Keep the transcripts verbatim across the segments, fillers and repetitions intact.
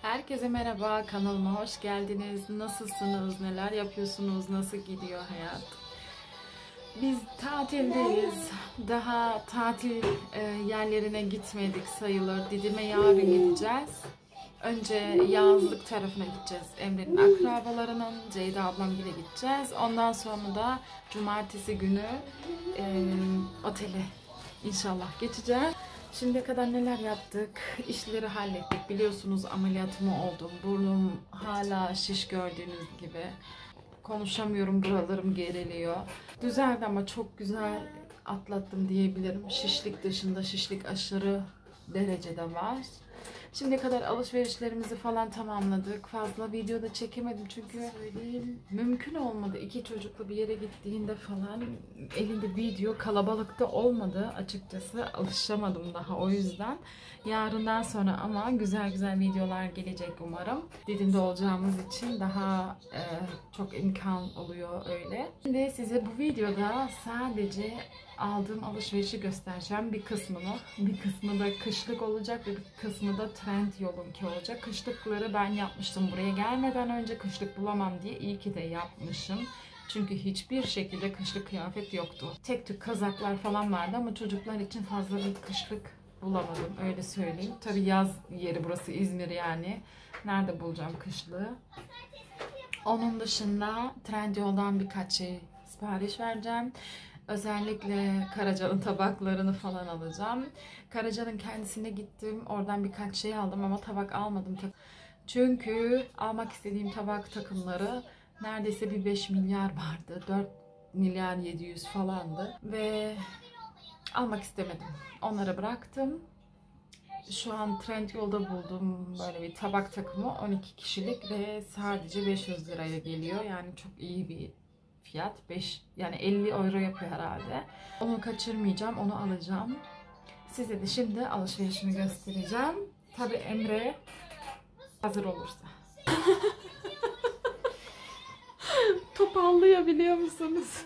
Herkese merhaba, kanalıma hoş geldiniz. Nasılsınız, neler yapıyorsunuz, nasıl gidiyor hayat? Biz tatildeyiz. Daha tatil e, yerlerine gitmedik sayılır. Didim'e yarın gideceğiz. Önce yazlık tarafına gideceğiz. Emre'nin akrabalarının, Ceyda ablamgile gideceğiz. Ondan sonra da cumartesi günü e, otele inşallah geçeceğiz. Şimdiye kadar neler yaptık? İşleri hallettik. Biliyorsunuz ameliyatım oldum. Burnum hala şiş gördüğünüz gibi. Konuşamıyorum, buralarım geriliyor. Düzeldi ama çok güzel atlattım diyebilirim. Şişlik dışında şişlik aşırı derecede var. Şimdiye kadar alışverişlerimizi falan tamamladık. Fazla video da çekemedim çünkü söyleyeyim, mümkün olmadı. İki çocuklu bir yere gittiğinde falan elinde video kalabalıkta olmadı açıkçası. Alışamadım daha o yüzden. Yarından sonra ama güzel güzel videolar gelecek umarım. Didim'de olacağımız için daha e, çok imkan oluyor öyle. Şimdi size bu videoda sadece aldığım alışverişi göstereceğim. Bir kısmını, bir kısmı da kışlık olacak, bir kısmı da Trendyol'unki olacak. Kışlıkları ben yapmıştım buraya gelmeden önce, kışlık bulamam diye. İyi ki de yapmışım. Çünkü hiçbir şekilde kışlık kıyafet yoktu. Tek tük kazaklar falan vardı ama çocuklar için fazla bir kışlık bulamadım, öyle söyleyeyim. Tabii yaz yeri burası, İzmir yani. Nerede bulacağım kışlığı? Onun dışında Trendyol'dan birkaç şey sipariş vereceğim. Özellikle Karaca'nın tabaklarını falan alacağım. Karaca'nın kendisine gittim. Oradan birkaç şey aldım ama tabak almadım. Çünkü almak istediğim tabak takımları neredeyse bir beş milyar vardı. dört milyar yedi yüz falandı. Ve almak istemedim. Onları bıraktım. Şu an Trendyol'da buldum böyle bir tabak takımı, on iki kişilik ve sadece beş yüz liraya geliyor. Yani çok iyi bir fiyat. beş yani elli euro yapıyor herhalde. Onu kaçırmayacağım, onu alacağım. Size de şimdi alışverişimi göstereceğim. Tabii Emre hazır olursa. Topallayabiliyor musunuz?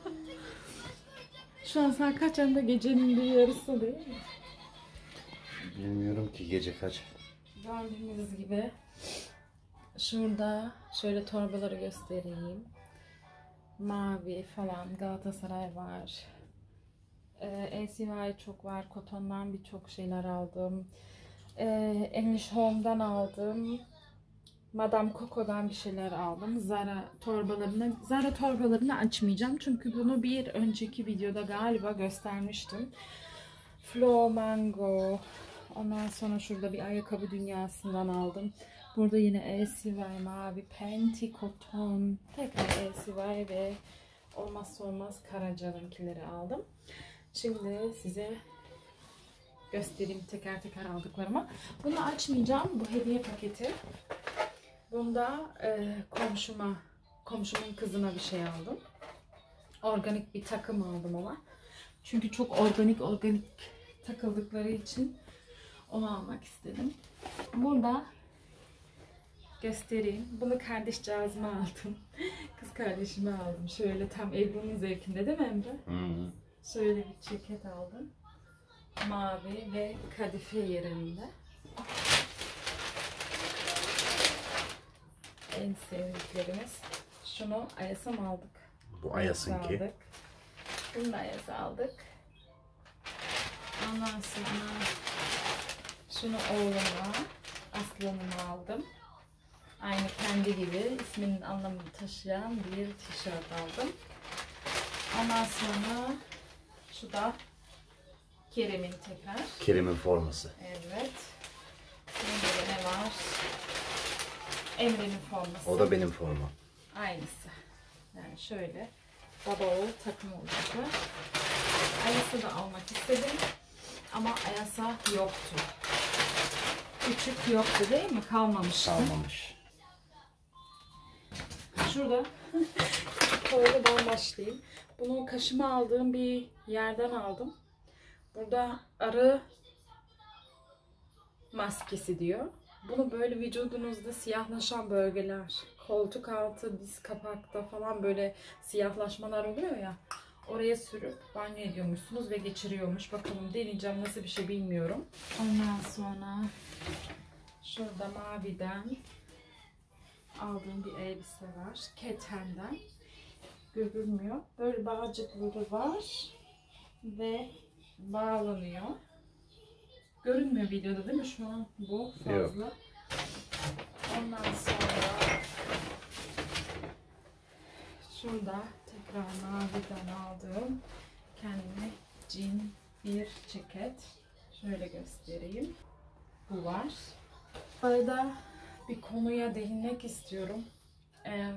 Şu an saat kaç anda, gecenin bir yarısı değil mi? Bilmiyorum ki gece kaç. Gördüğünüz gibi şurada şöyle torbaları göstereyim. Mavi falan, Galatasaray var. Ee, L C Y çok var. Koton'dan birçok şeyler aldım. Ee, English Home'dan aldım. Madame Coco'dan bir şeyler aldım. Zara torbalarını, Zara torbalarını açmayacağım. Çünkü bunu bir önceki videoda galiba göstermiştim. Flo Mango. Ondan sonra şurada bir ayakkabı dünyasından aldım. Burada yine L C Y mavi, Penti, Koton, tekrar L C Y ve olmazsa olmaz Karaca'nınkileri aldım. Şimdi size göstereyim teker teker aldıklarımı. Bunu açmayacağım. Bu hediye paketi. Bunda e, komşuma, komşumun kızına bir şey aldım. Organik bir takım aldım ona. Çünkü çok organik organik takıldıkları için onu almak istedim. Burada göstereyim. Bunu kardeşcağızıma aldım. Kız kardeşime aldım. Şöyle tam Ebru'nun zevkinde değil mi Emre? Hı hı. Şöyle bir ceket aldım. Mavi ve kadife yerinde. En sevdiklerimiz. Şunu Ayas'a mı aldık? Bu Ayas'ınki. Aldık. Bunu da Ayas'a aldık. Ondan sonra şunu oğluma, Aslan'ıma aldım. Aynı kendi gibi isminin anlamını taşıyan bir tişört aldım. Ondan sonra şu da Kerem'in tekrar. Kerem'in forması. Evet. Şimdi ne var? Emre'nin forması. O da benim formam. Aynısı. Yani şöyle baba oğul takım olacaklar. Ayas'ı da almak istedim. Ama Ayas'a yoktu. Küçük yoktu değil mi? Kalmamış. Kalmamış. Şurada torbadan başlayayım. Bunu kaşıma aldığım bir yerden aldım. Burada arı maskesi diyor. Bunu böyle vücudunuzda siyahlaşan bölgeler, koltuk altı, diz kapakta falan böyle siyahlaşmalar oluyor ya. Oraya sürüp banyo ediyormuşsunuz ve geçiriyormuş. Bakalım deneyeceğim, nasıl bir şey bilmiyorum. Ondan sonra Şurada maviden aldığım bir elbise var. Keten'den. Görünmüyor. Böyle bağcıkları var. Ve bağlanıyor. Görünmüyor videoda değil mi şu an? Bu fazla. Yok. Ondan sonra şurada tekrar maviden aldığım kendime jean bir ceket. Şöyle göstereyim. Bu var. Bu arada bir konuya değinmek istiyorum. Ee,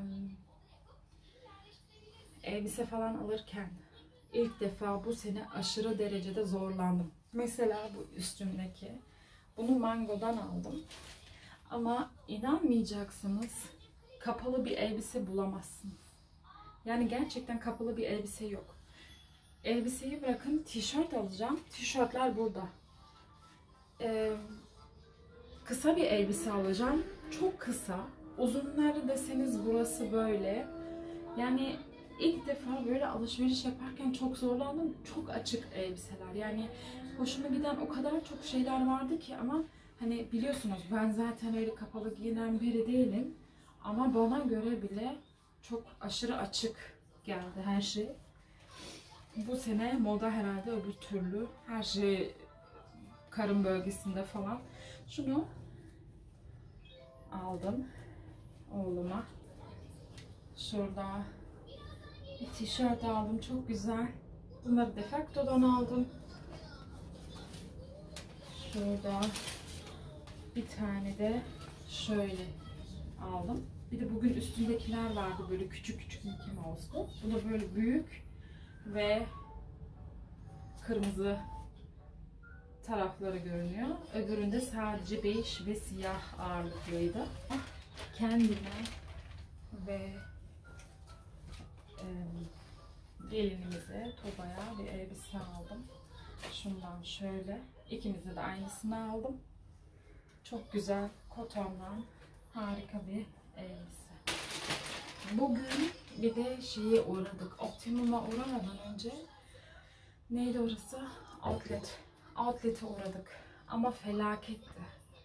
elbise falan alırken ilk defa bu sene aşırı derecede zorlandım. Mesela bu üstümdeki. Bunu Mango'dan aldım. Ama inanmayacaksınız, kapalı bir elbise bulamazsınız. Yani gerçekten kapalı bir elbise yok. Elbiseyi bırakın, tişört alacağım. Tişörtler burada. Ee, kısa bir elbise alacağım. Çok kısa. Uzunları deseniz burası böyle. Yani ilk defa böyle alışveriş yaparken çok zorlandım. Çok açık elbiseler. Yani hoşuma giden o kadar çok şeyler vardı ki ama hani biliyorsunuz ben zaten öyle kapalı giyinen biri değilim. Ama bana göre bile çok aşırı açık geldi her şey. Bu sene moda herhalde öbür türlü. Her şey karın bölgesinde falan. Şunu aldım oğluma. Şurada bir tişört aldım. Çok güzel. Bunları Defacto'dan aldım. Şurada bir tane de şöyle aldım. Bir de bugün üstündekiler vardı böyle küçük küçük Mickey Mouse'lu. Bu da böyle büyük ve kırmızı tarafları görünüyor. Öbüründe sadece bej ve siyah ağırlıklıydı. Kendime ve e, gelinimize, Toba'ya bir elbise aldım. Şundan şöyle. İkimize de aynısını aldım. Çok güzel kotondan harika bir elbise. Bugün bir de şeye uğradık. Optimum'a uğramadan önce neydi orası? Outlet. Outlet'e uğradık. Ama felaketti.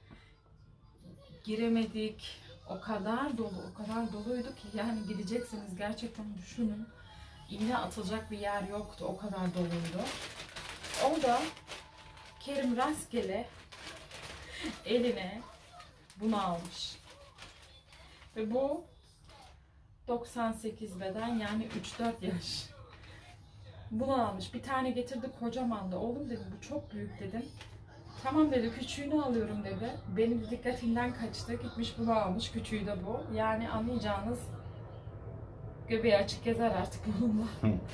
Giremedik. O kadar dolu, o kadar doluydu ki yani gideceksiniz gerçekten düşünün. İğne atılacak bir yer yoktu. O kadar doluydu. O da Kerim rastgele eline bunu almış. Ve bu doksan sekiz beden yani üç dört yaş. Bunu almış. Bir tane getirdi kocamandı. Oğlum dedim bu çok büyük dedim. Tamam dedi küçüğünü alıyorum dedi. Benim dikkatimden kaçtı. Gitmiş bunu almış. Küçüğü de bu. Yani anlayacağınız göbeği açık gezer artık bununla.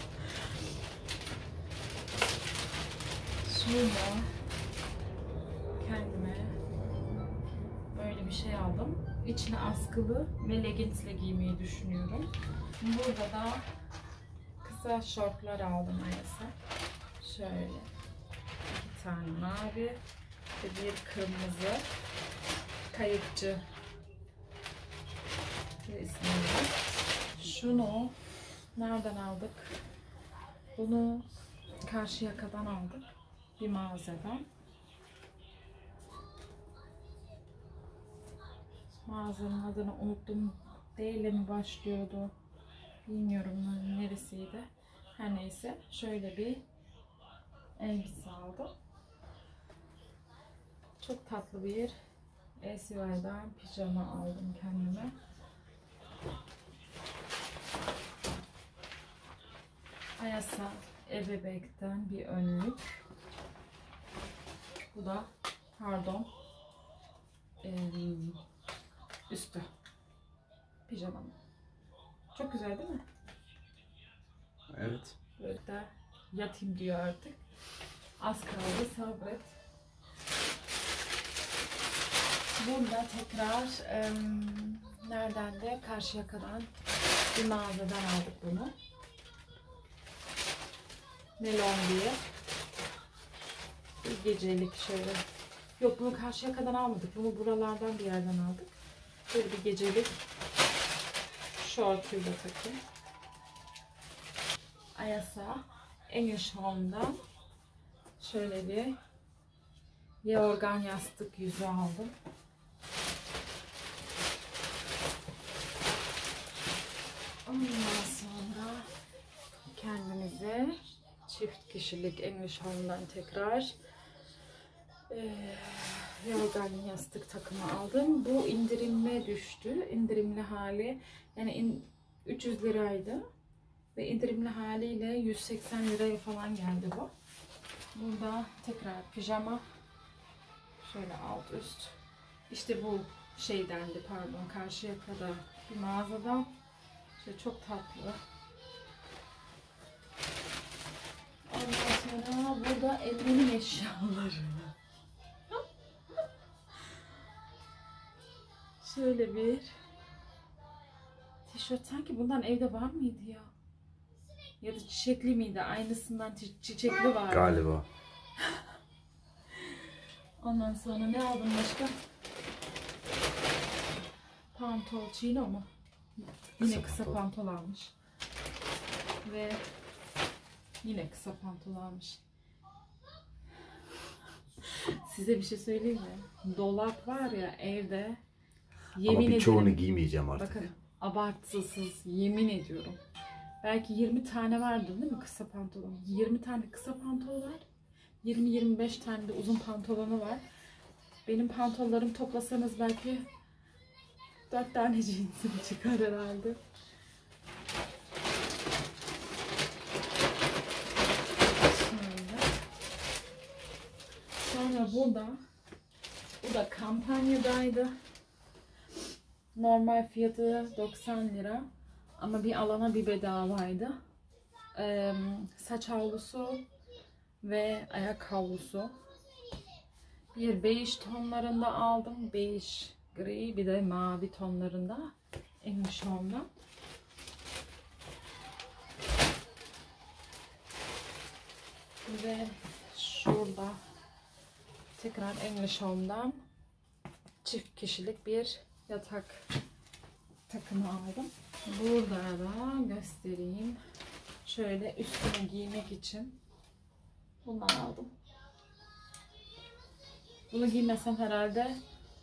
Şurada kendime böyle bir şey aldım. İçine askılı ve leggingsle giymeyi düşünüyorum. Burada da kısa şortlar aldım Ayas'a. Şöyle iki tane mavi ve bir kırmızı kayıkçı resmini. Şunu nereden aldık? Bunu Karşıyaka'dan aldık. Bir mağazadan. Mağazanın adını unuttum. D ile mi başlıyordu? Bilmiyorum neresiydi. Her neyse şöyle bir elbise aldım. Çok tatlı bir S C Y'den pijama aldım kendime. Ayas'a Ebebek'ten bir önlük. Bu da pardon ee, üstü pijamam. Çok güzel değil mi? Evet. Böyle de yatayım diyor artık. Az kaldı sabret. Burada tekrar e, nereden de Karşıyaka'dan bir mağazadan aldık bunu. Melon diye. Bir gecelik şöyle. Yok bunu Karşıyaka'dan almadık. Bunu buralardan bir yerden aldık. Böyle bir gecelik şortuyla takım. Ayas'a English Home'dan şöyle bir yorgan yastık yüzü aldım. kişilik English Home'dan tekrar e, yorgan yastık takımı aldım. Bu indirimle düştü. İndirimli hali yani in, üç yüz liraydı ve indirimli haliyle yüz seksen liraya falan geldi bu. Burada tekrar pijama, şöyle alt üst. İşte bu şeydendi, pardon, Karşıyaka'da bir mağazada. İşte çok tatlı. Ondan sonra burada Emre'nin eşyaları. Şöyle bir tişört, sanki bundan evde var mıydı ya? Ya da çiçekli miydi? Aynısından çi- çiçekli vardı. Galiba. Ondan sonra ne aldım başka? Pantol, chino mu? Yine kısa, kısa pantol. pantol almış. Ve yine kısa pantol almış. Size bir şey söyleyeyim mi? Dolap var ya evde. Yemin Ama birçoğunu ederim, giymeyeceğim artık. bakın abartısız yemin ediyorum. Belki yirmi tane vardır değil mi kısa pantolon? yirmi tane kısa pantol var. yirmi yirmi beş tane de uzun pantolonu var. Benim pantollarım toplasanız belki dört tane cinsim çıkar herhalde. Şöyle. Sonra burada, bu da kampanyadaydı. Normal fiyatı doksan lira ama bir alana bir bedavaydı. Ee, saç havlusu ve ayak havlusu. Bir bej tonlarında aldım. Bej, gri, bir de mavi tonlarında. English Home'dan. Ve şurada tekrar English Home'dan çift kişilik bir yatak takımı aldım. Burada da göstereyim. Şöyle üstüne giymek için bundan aldım. Bunu giymesem herhalde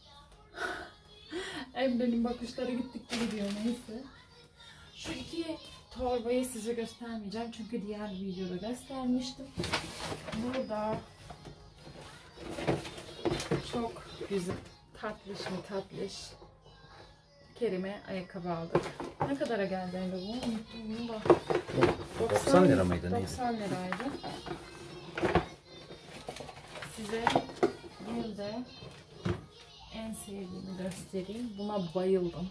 Emre'nin bakışları gittikçe gidiyor, neyse. Şu iki torbayı size göstermeyeceğim çünkü diğer videoda göstermiştim. Burada çok güzel, tatlış mı tatlış Kerime ayakkabı aldık. Ne kadara geldi Emre bu? Unuttum bunu da. doksan lira mıydı? doksan liraydı. Size bir de en sevdiğimi göstereyim. Buna bayıldım.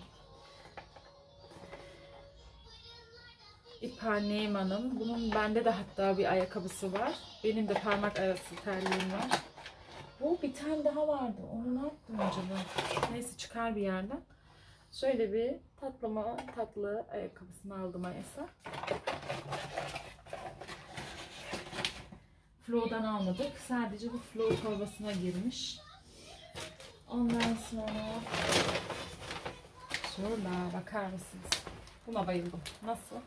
İpar Neyman'ın. Bunun bende de hatta bir ayakkabısı var. Benim de parmak arası terliğim var. Bu bir tane daha vardı. Onu ne yaptım acaba? Neyse çıkar bir yerden. Şöyle bir tatlıma tatlı ayakkabısını aldım Ayas'a. Flow'dan almadık. Sadece bu Flow torbasına girmiş. Ondan sonra şurada bakar mısınız? Buna bayıldım. Nasıl?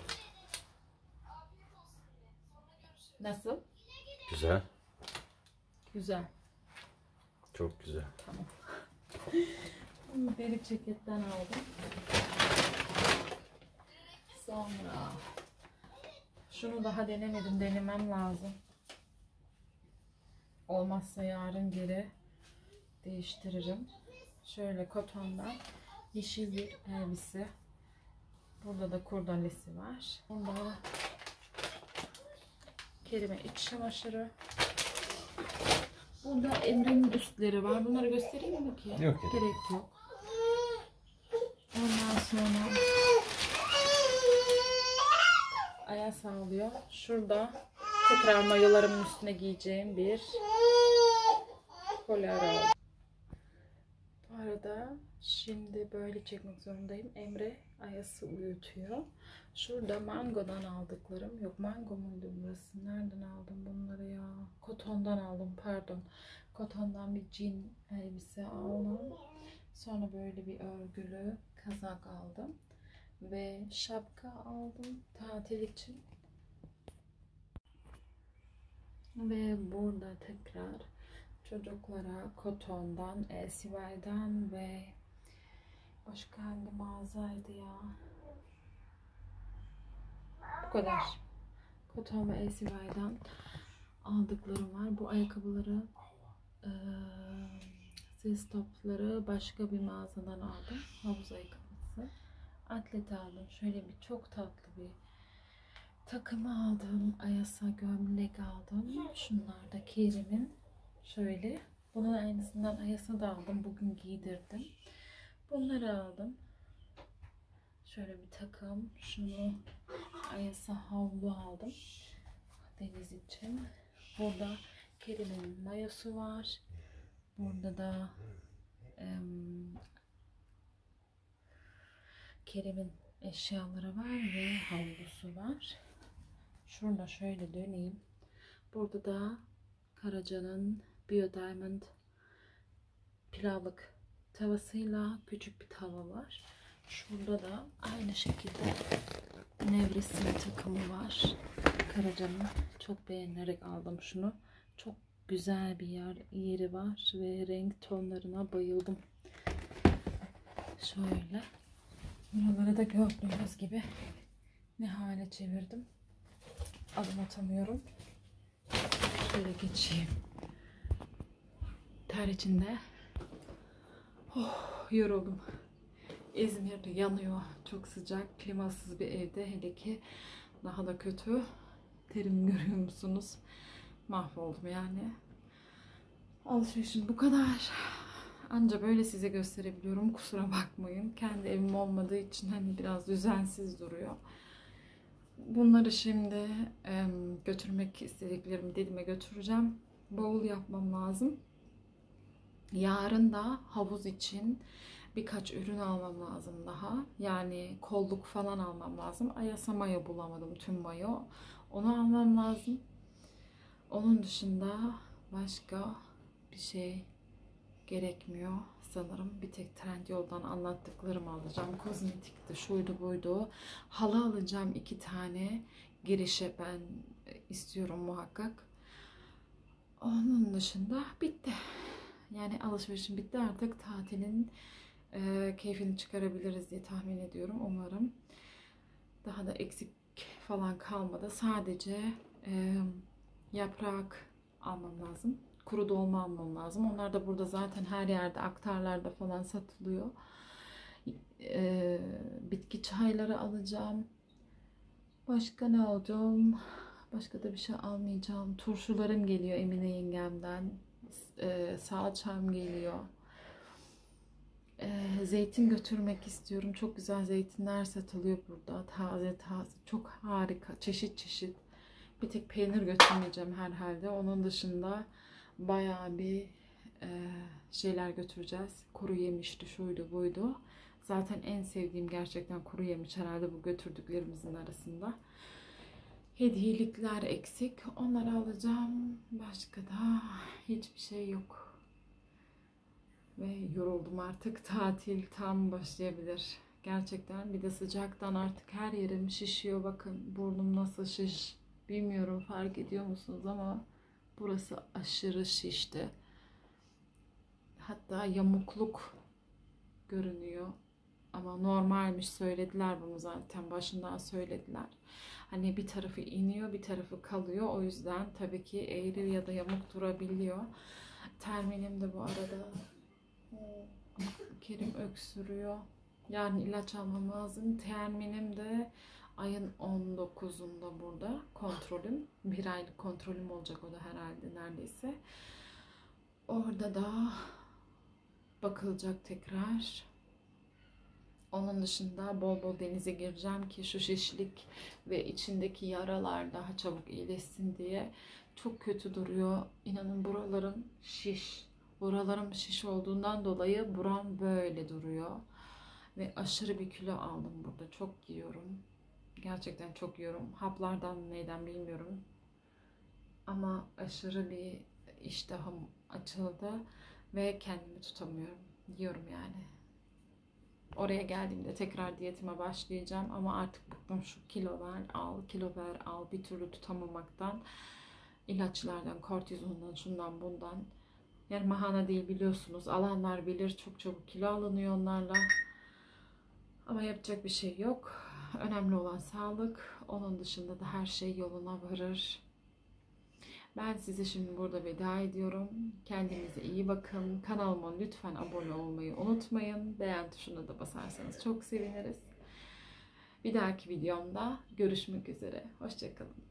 Nasıl? Güzel. Güzel. Çok güzel. Tamam. Bunu deri ceketten aldım. Sonra şunu daha denemedim. Denemem lazım. Olmazsa yarın geri değiştiririm. Şöyle kotondan yeşil bir elbise. Burada da kurdalesi var. Bunda Kerime iç çamaşırı. Burada Emre'nin üstleri var. Bunları göstereyim mi ki? Yok. Gerek yok. Ondan sonra ayağı sağlıyor. Şurada tekrar mayolarımın üstüne giyeceğim bir polar aldım. Bu arada şimdi böyle çekmek zorundayım. Emre Ayas'ı uyutuyor. Şurada Mango'dan aldıklarım. Yok, Mango muydu burası? Nereden aldım bunları ya? Koton'dan aldım, pardon. Koton'dan bir jean elbise aldım. Sonra böyle bir örgülü kazak aldım. Ve şapka aldım tatil için. Ve burada tekrar çocuklara Koton'dan, L C Y'den ve başka hangi mağazaydı ya? Bu kadar. Koton ve L C Y'den aldıklarım var. Bu ayakkabıları e, ses topları başka bir mağazadan aldım. Havuz ayakkabısı. Atlet aldım. Şöyle bir çok tatlı bir takım aldım. Ayasa gömlek aldım. Şunlar da Kerim'in. Şöyle. Bunun aynısından Ayasa da aldım. Bugün giydirdim. Bunları aldım. Şöyle bir takım. Şunu Ayasa havlu aldım. Deniz için. Burada Kerim'in mayosu var. Burada da em, Kerim'in eşyaları var ve havlusu var. Şurada şöyle döneyim. Burada da Karaca'nın Bio Diamond pilavlık tavasıyla küçük bir tava var. Şurada da aynı şekilde nevresim takımı var. Karaca'nın, çok beğenerek aldım şunu. Çok güzel bir yer, yeri var ve renk tonlarına bayıldım. Şöyle. Buraları da gördüğünüz gibi ne hale çevirdim. Adım atamıyorum. Şöyle geçeyim. Ter içinde. Oh, yoruldum. İzmir yanıyor. Çok sıcak. Klimasız bir evde. Hele ki daha da kötü. Terimi görüyor musunuz? Mahvoldum yani. Alışverişim bu kadar. Anca böyle size gösterebiliyorum. Kusura bakmayın. Kendi evim olmadığı için hani biraz düzensiz duruyor. Bunları şimdi e, götürmek istediklerimi Didim'e götüreceğim. Bavul yapmam lazım. Yarın da havuz için birkaç ürün almam lazım daha. Yani kolluk falan almam lazım. Ayasa mayo bulamadım, tüm mayo. Onu almam lazım. Onun dışında başka bir şey gerekmiyor sanırım. Bir tek Trendyol'dan anlattıklarımı alacağım. Kozmetikti, şuydu buydu. Halı alacağım iki tane. Girişe ben istiyorum muhakkak. Onun dışında bitti. Yani alışverişim bitti, artık tatilin e, keyfini çıkarabiliriz diye tahmin ediyorum. Umarım daha da eksik falan kalmadı. Sadece e, yaprak almam lazım. Kuru dolma almam lazım. Onlar da burada zaten her yerde, aktarlarda falan satılıyor. E, bitki çayları alacağım. Başka ne alacağım? Başka da bir şey almayacağım. Turşularım geliyor Emine yengemden. E, salçam geliyor. E, zeytin götürmek istiyorum. Çok güzel zeytinler satılıyor burada. Taze taze. Çok harika. Çeşit çeşit. Bir tek peynir götürmeyeceğim herhalde. Onun dışında bayağı bir e, şeyler götüreceğiz. Kuru yemişti, şuydu buydu. Zaten en sevdiğim gerçekten kuru yemiş herhalde bu götürdüklerimizin arasında. Hediyelikler eksik. Onları alacağım. Başka da hiçbir şey yok. Ve yoruldum artık. Tatil tam başlayabilir. Gerçekten bir de sıcaktan artık her yerim şişiyor. Bakın burnum nasıl şiş. Bilmiyorum fark ediyor musunuz ama burası aşırı şişti. Hatta yamukluk görünüyor. Ama normalmiş, söylediler bunu zaten. Başından söylediler. Hani bir tarafı iniyor, bir tarafı kalıyor. O yüzden tabii ki eğri ya da yamuk durabiliyor. Terminim de bu arada. Kerim öksürüyor. Yani ilaç almam lazım. Terminim de ayın on dokuzunda burada kontrolüm. Bir aylık kontrolüm olacak o da herhalde neredeyse. Orada da bakılacak tekrar. Onun dışında bol bol denize gireceğim ki şu şişlik ve içindeki yaralar daha çabuk iyileşsin diye. Çok kötü duruyor. İnanın buralarım şiş. Buralarım şiş olduğundan dolayı buram böyle duruyor. Ve aşırı bir kilo aldım burada. Çok yiyorum. Gerçekten çok yiyorum. Haplardan neyden bilmiyorum. Ama aşırı bir iştahım açıldı. Ve kendimi tutamıyorum. Yiyorum yani. Oraya geldiğimde tekrar diyetime başlayacağım. Ama artık bıktım, şu kilo ver, al, kilo ver, al. Bir türlü tutamamaktan. İlaçlardan, kortizondan, şundan bundan. Yani mahana değil, biliyorsunuz. Alanlar bilir, çok çabuk kilo alınıyor onlarla. Ama yapacak bir şey yok. önemli olan sağlık. Onun dışında da her şey yoluna varır. Ben size şimdi burada veda ediyorum. Kendinize iyi bakın. Kanalıma lütfen abone olmayı unutmayın. Beğen tuşuna da basarsanız çok seviniriz. Bir dahaki videomda görüşmek üzere. Hoşça kalın.